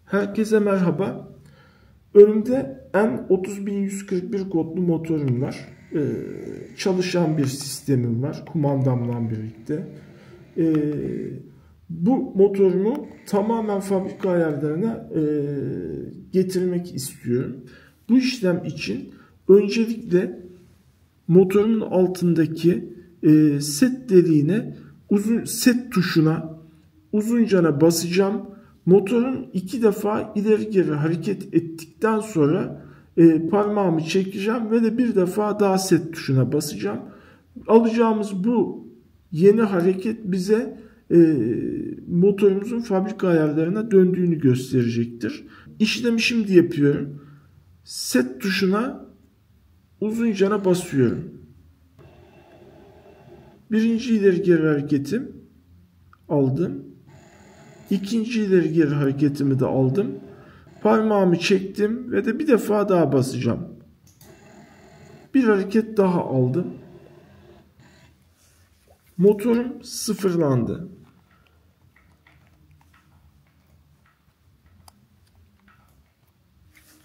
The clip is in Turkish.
Herkese merhaba. Önümde N30141 kodlu motorum var. Çalışan bir sistemim var. Kumandamla birlikte. Bu motorumu tamamen fabrika ayarlarına getirmek istiyorum. Bu işlem için öncelikle motorun altındaki set deliğine, set tuşuna uzuncana basacağım. Motorun 2 defa ileri geri hareket ettikten sonra parmağımı çekeceğim ve de bir defa daha set tuşuna basacağım. Alacağımız bu yeni hareket bize motorumuzun fabrika ayarlarına döndüğünü gösterecektir. İşlemi şimdi yapıyorum. Set tuşuna uzuncana basıyorum. Birinci ileri geri hareketim aldım. İkinci ileri geri hareketimi de aldım. Parmağımı çektim ve de bir defa daha basacağım. Bir hareket daha aldım. Motorum sıfırlandı.